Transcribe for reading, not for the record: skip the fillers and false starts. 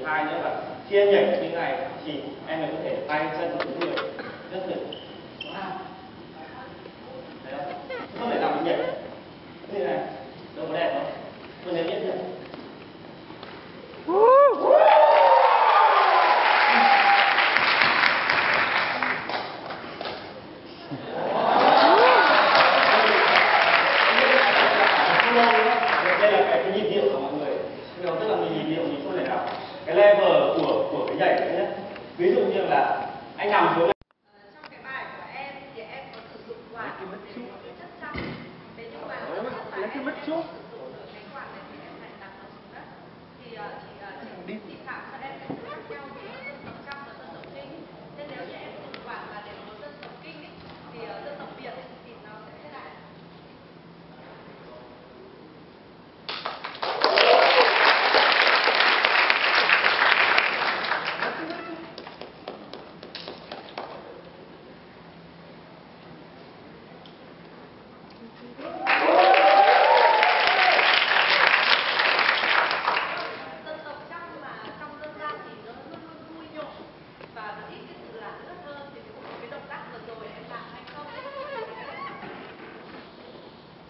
hai nữa là khi em nhảy như này thì em mới có thể tay chân của người rất là wow. Thấy không? Không thể nào mình nhảy như này đâu có đẹp không? Tôi nhớ biết được. Đây là cái nhịp điệu của mọi người, nó tức là mình nhịp điệu mình không thể nào cái level của cái nhảy đấy nhé. Ví dụ như là anh nằm xuống. Trong cái bài của em thì em có sử dụng quạt để một cái chất răng, thế nhưng mà không phải em sử dụng